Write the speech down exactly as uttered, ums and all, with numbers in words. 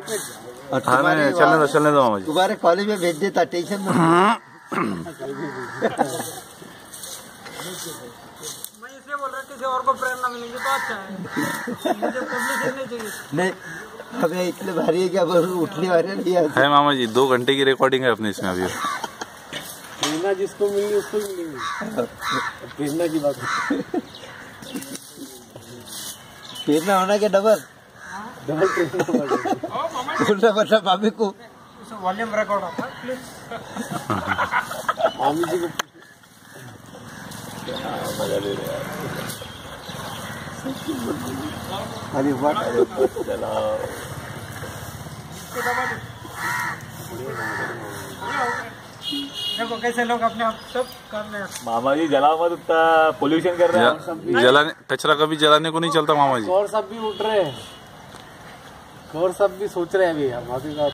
चलने दो चलने दो मामा जी, तुम्हारे कॉलेज में भेज देता, टेंशन मत। मैं इसलिए बोल रहा किसी और को प्रेरणा मिलेगी तो अच्छा है, मुझे पब्लिसिटी नहीं चाहिए। नहीं हमें इतने भारी है क्या उठने वाले नहीं है मामा जी, दो घंटे की रिकॉर्डिंग है अपने इसमें अभी। प्रेरणा जिसको मिली उसको मिलेगी, प्रेरणा की बात। प्रेरणा होना क्या डबल डबल प्रेरणा बोलना मतलब मामी को वॉल्यूम रिकॉर्ड होता प्लीज। मामी जी को मजा ले रहे अरे वाह देखो कैसे लोग अपने आप सब कर रहे हैं। मामा जी जला मत, उतना पोल्यूशन कर रहे हैं। जलाने कचरा कभी जलाने को नहीं चलता मामा जी। और सब भी उठ रहे हैं, और सब भी सोच रहे हैं अभी।